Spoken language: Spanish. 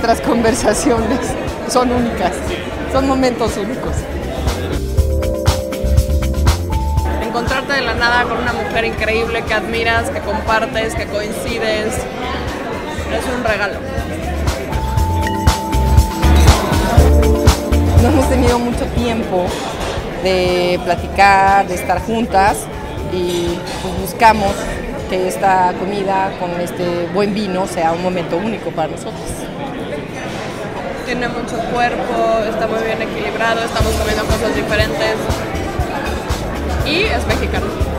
nuestras conversaciones son únicas, son momentos únicos. Encontrarte de la nada con una mujer increíble que admiras, que compartes, que coincides, es un regalo. No hemos tenido mucho tiempo de platicar, de estar juntas y pues buscamos que esta comida con este buen vino sea un momento único para nosotros. Tiene mucho cuerpo, está muy bien equilibrado, estamos comiendo cosas diferentes y es mexicano.